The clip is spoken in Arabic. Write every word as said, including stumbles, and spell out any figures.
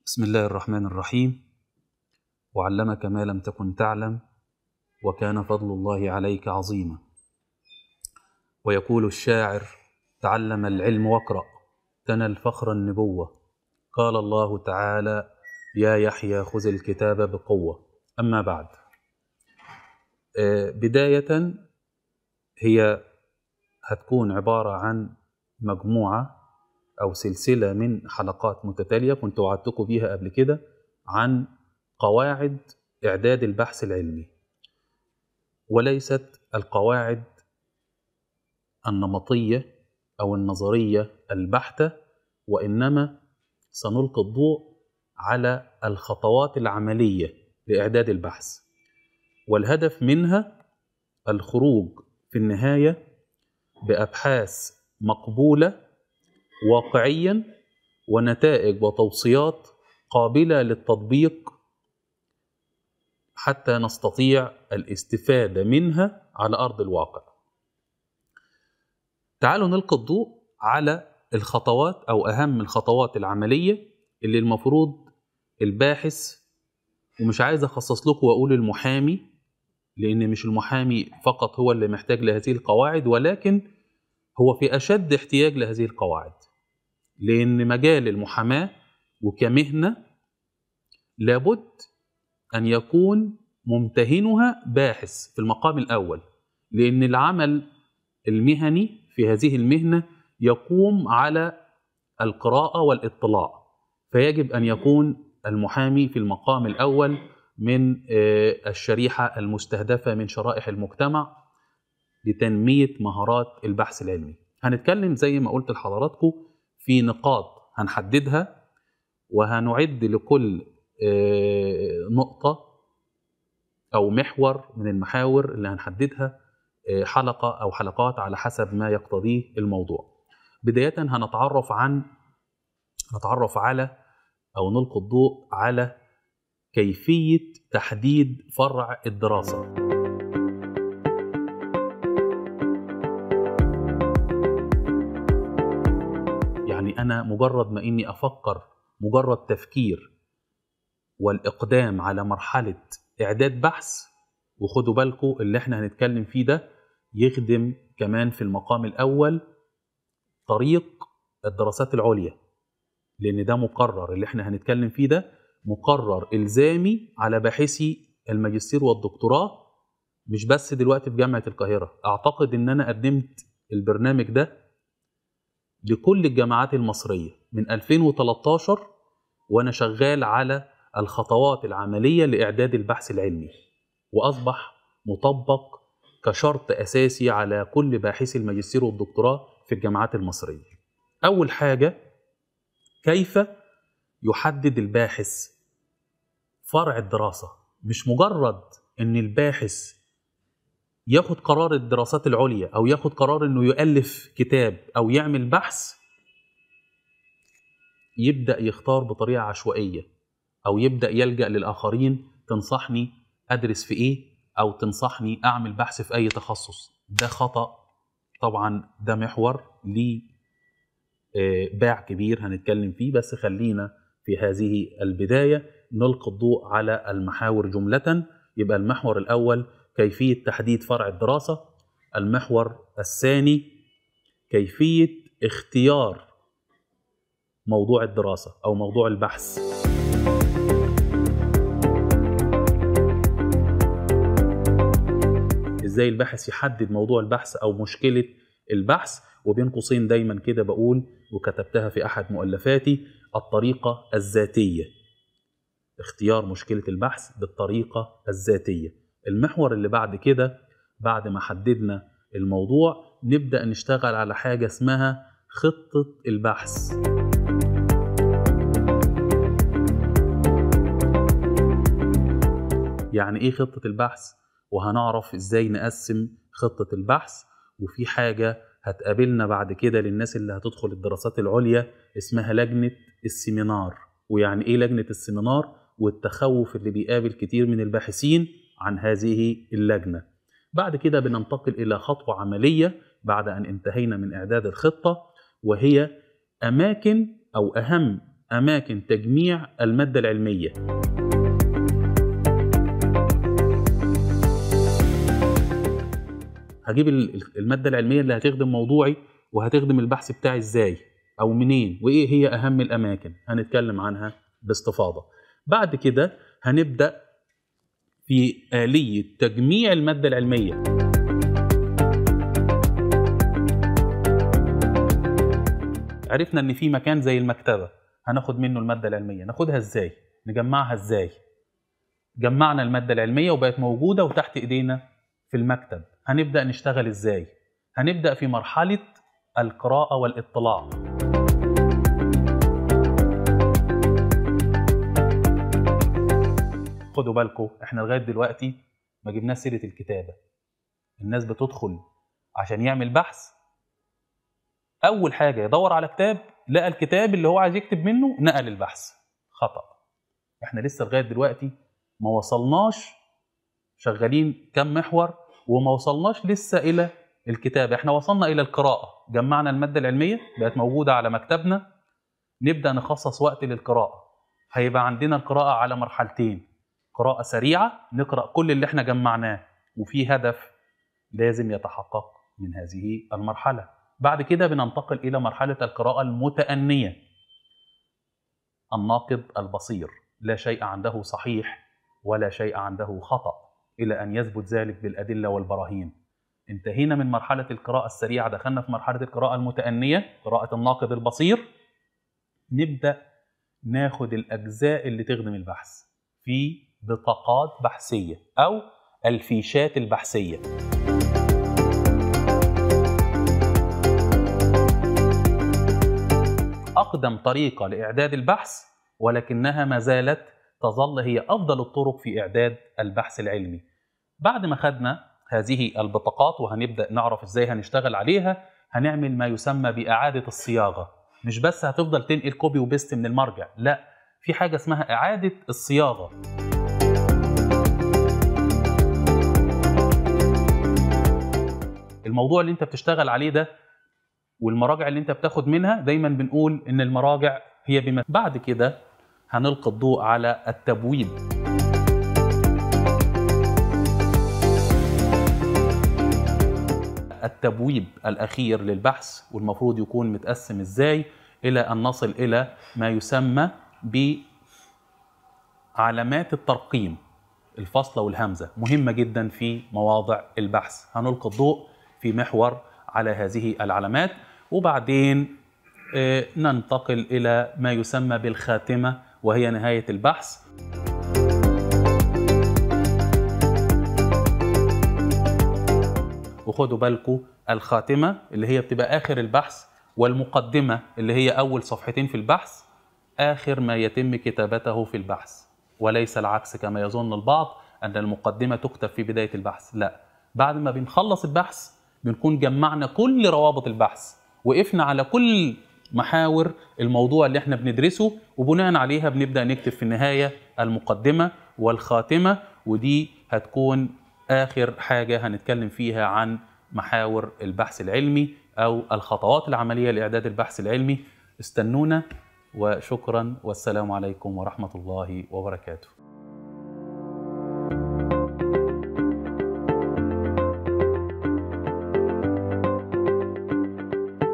بسم الله الرحمن الرحيم. وعلمك ما لم تكن تعلم وكان فضل الله عليك عظيما. ويقول الشاعر: تعلم العلم واقرأ تنل فخر النبوة. قال الله تعالى: يا يحيى خذ الكتاب بقوة. أما بعد، بداية هي هتكون عبارة عن مجموعة أو سلسلة من حلقات متتالية كنت وعدتكم بيها قبل كده عن قواعد إعداد البحث العلمي، وليست القواعد النمطية أو النظرية البحتة، وإنما سنلقي الضوء على الخطوات العملية لإعداد البحث، والهدف منها الخروج في النهاية بأبحاث مقبولة واقعيا ونتائج وتوصيات قابلة للتطبيق حتى نستطيع الاستفادة منها على أرض الواقع. تعالوا نلقي الضوء على الخطوات أو أهم الخطوات العملية اللي المفروض الباحث، ومش عايز أخصص لكم وأقول المحامي، لأن مش المحامي فقط هو اللي محتاج لهذه القواعد، ولكن هو في أشد احتياج لهذه القواعد، لأن مجال المحاماة وكمهنة لابد أن يكون ممتهنها باحث في المقام الأول، لأن العمل المهني في هذه المهنة يقوم على القراءة والاطلاع، فيجب أن يكون المحامي في المقام الأول من الشريحة المستهدفة من شرائح المجتمع لتنمية مهارات البحث العلمي. هنتكلم زي ما قلت لحضراتكم في نقاط هنحددها، وهنعد لكل نقطة أو محور من المحاور اللي هنحددها حلقة أو حلقات على حسب ما يقتضيه الموضوع. بداية هنتعرف عن نتعرف على أو نلقي الضوء على كيفية تحديد فرع الدراسة. يعني أنا مجرد ما إني أفكر، مجرد تفكير والإقدام على مرحلة إعداد بحث، وخدوا بالكم اللي احنا هنتكلم فيه ده يخدم كمان في المقام الأول طريق الدراسات العليا، لأن ده مقرر اللي احنا هنتكلم فيه ده مقرر إلزامي على باحثي الماجستير والدكتوراه، مش بس دلوقتي في جامعة القاهرة. أعتقد إن أنا قدمت البرنامج ده لكل الجامعات المصرية من ألفين وثلاثة عشر وأنا شغال على الخطوات العملية لإعداد البحث العلمي، وأصبح مطبق كشرط أساسي على كل باحثي الماجستير والدكتوراه في الجامعات المصرية. أول حاجة، كيف يحدد الباحث فرع الدراسة؟ مش مجرد أن الباحث ياخد قرار الدراسات العليا أو ياخد قرار أنه يؤلف كتاب أو يعمل بحث يبدأ يختار بطريقة عشوائية، أو يبدأ يلجأ للآخرين تنصحني أدرس في إيه، أو تنصحني أعمل بحث في أي تخصص. ده خطأ طبعا، ده محور ليه باع كبير هنتكلم فيه، بس خلينا في هذه البداية نلقي الضوء على المحاور جملة. يبقى المحور الأول كيفية تحديد فرع الدراسة. المحور الثاني كيفية اختيار موضوع الدراسة أو موضوع البحث. إزاي الباحث يحدد موضوع البحث أو مشكلة البحث، وبين قوسين دايما كده بقول وكتبتها في أحد مؤلفاتي: الطريقة الذاتية، اختيار مشكلة البحث بالطريقة الذاتية. المحور اللي بعد كده، بعد ما حددنا الموضوع، نبدأ نشتغل على حاجة اسمها خطة البحث. يعني ايه خطة البحث؟ وهنعرف ازاي نقسم خطة البحث. وفي حاجة هتقابلنا بعد كده للناس اللي هتدخل الدراسات العليا اسمها لجنة السيمينار. ويعني ايه لجنة السيمينار؟ والتخوف اللي بيقابل كتير من الباحثين عن هذه اللجنة. بعد كده بننتقل إلى خطوة عملية بعد أن انتهينا من إعداد الخطة، وهي أماكن أو أهم أماكن تجميع المادة العلمية. هجيب المادة العلمية اللي هتخدم موضوعي وهتخدم البحث بتاعي ازاي او منين، وايه هي اهم الاماكن، هنتكلم عنها باستفاضة. بعد كده هنبدأ في آلية تجميع المادة العلمية. عرفنا ان في مكان زي المكتبة هناخد منه المادة العلمية، ناخدها ازاي؟ نجمعها ازاي؟ جمعنا المادة العلمية وبقت موجودة وتحت ايدينا في المكتب، هنبدأ نشتغل ازاي؟ هنبدأ في مرحلة القراءة والاطلاع. خدوا بالكم احنا لغاية دلوقتي ما جبناش سيرة الكتابة. الناس بتدخل عشان يعمل بحث، أول حاجة يدور على كتاب، لقى الكتاب اللي هو عايز يكتب منه نقل البحث. خطأ. احنا لسه لغاية دلوقتي ما وصلناش، شغالين كم محور وما وصلناش لسه إلى الكتابة. احنا وصلنا إلى القراءة، جمعنا المادة العلمية بقت موجودة على مكتبنا، نبدأ نخصص وقت للقراءة. هيبقى عندنا القراءة على مرحلتين: قراءة سريعة نقرأ كل اللي احنا جمعناه وفي هدف لازم يتحقق من هذه المرحلة. بعد كده بننتقل إلى مرحلة القراءة المتأنية، الناقد البصير، لا شيء عنده صحيح ولا شيء عنده خطأ إلى أن يثبت ذلك بالأدلة والبراهين. انتهينا من مرحلة القراءة السريعة، دخلنا في مرحلة القراءة المتأنية، قراءة الناقد البصير. نبدأ ناخد الأجزاء اللي تخدم البحث في بطاقات بحثية أو الفيشات البحثية. أقدم طريقة لإعداد البحث، ولكنها ما زالت تظل هي أفضل الطرق في إعداد البحث العلمي. بعد ما خدنا هذه البطاقات وهنبدأ نعرف إزاي هنشتغل عليها، هنعمل ما يسمى بإعادة الصياغة. مش بس هتفضل تنقل كوبي وبيست من المرجع، لا، في حاجة اسمها إعادة الصياغة. الموضوع اللي انت بتشتغل عليه ده والمراجع اللي انت بتاخد منها، دايما بنقول ان المراجع هي بما. بعد كده هنلقي الضوء على التبويب. التبويب الأخير للبحث، والمفروض يكون متقسم ازاي إلى أن نصل إلى ما يسمى بعلامات الترقيم، الفاصلة والهمزة، مهمة جدا في مواضع البحث. هنلقي الضوء في محور على هذه العلامات، وبعدين ننتقل إلى ما يسمى بالخاتمة وهي نهاية البحث. وخدوا بالكم الخاتمة اللي هي بتبقى آخر البحث، والمقدمة اللي هي أول صفحتين في البحث آخر ما يتم كتابته في البحث، وليس العكس كما يظن البعض أن المقدمة تكتب في بداية البحث. لا، بعد ما بنخلص البحث بنكون جمعنا كل روابط البحث، وقفنا على كل محاور الموضوع اللي احنا بندرسه، وبناء عليها بنبدأ نكتب في النهاية المقدمة والخاتمة، ودي هتكون آخر حاجة هنتكلم فيها عن محاور البحث العلمي أو الخطوات العملية لإعداد البحث العلمي. استنونا، وشكرا، والسلام عليكم ورحمة الله وبركاته.